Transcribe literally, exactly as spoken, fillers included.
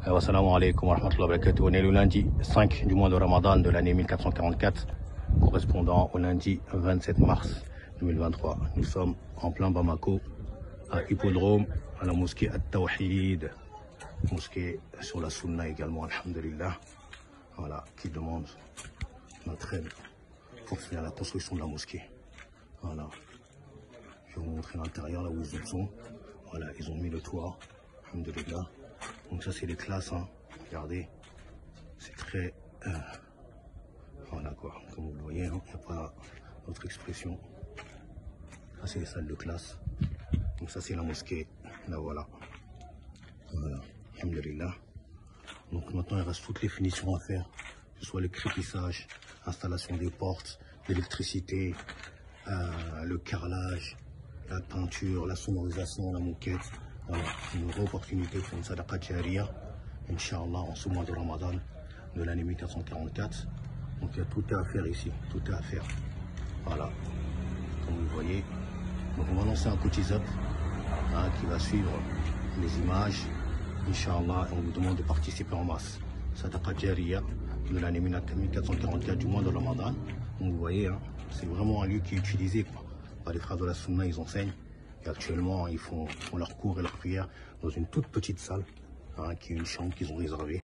Assalamu alaikum wa rahmatullahi wa barakatuh. On est le lundi cinq du mois de Ramadan de l'année mille quatre cent quarante-quatre, correspondant au lundi vingt-sept mars deux mille vingt-trois. Nous sommes en plein Bamako, à Hippodrome, à la mosquée At-Tawhid, mosquée sur la Sunna également, alhamdulillah. Voilà, qui demande notre aide pour faire la construction de la mosquée. Voilà. Je vais vous montrer l'intérieur, là où ils sont. Voilà, ils ont mis le toit, alhamdulillah. Donc ça c'est les classes, hein. Regardez, c'est très, euh, voilà quoi, comme vous le voyez, hein. Il n'y a pas d'autre expression. Ça c'est les salles de classe, donc ça c'est la mosquée, là voilà, voilà, alhamdulillah. Donc maintenant il reste toutes les finitions à faire, que ce soit le crépissage, installation des portes, l'électricité, euh, le carrelage, la peinture, la sonorisation, la moquette. Voilà, une vraie opportunité pour une sadaqa jariya, Inch'Allah, en ce mois de Ramadan de l'année mille quatre cent quarante-quatre. Donc il y a tout à faire ici, tout à faire. Voilà, comme vous le voyez. Donc on va lancer un cotisable hein, qui va suivre les images, Inch'Allah, et on vous demande de participer en masse. Sadaqa jariya de l'année mille quatre cent quarante-quatre du mois de Ramadan. Donc vous voyez, hein, c'est vraiment un lieu qui est utilisé quoi. Par les frères de la Sunna, ils enseignent. Et actuellement, ils font, font leurs cours et leurs prières dans une toute petite salle, hein, qui est une chambre qu'ils ont réservée.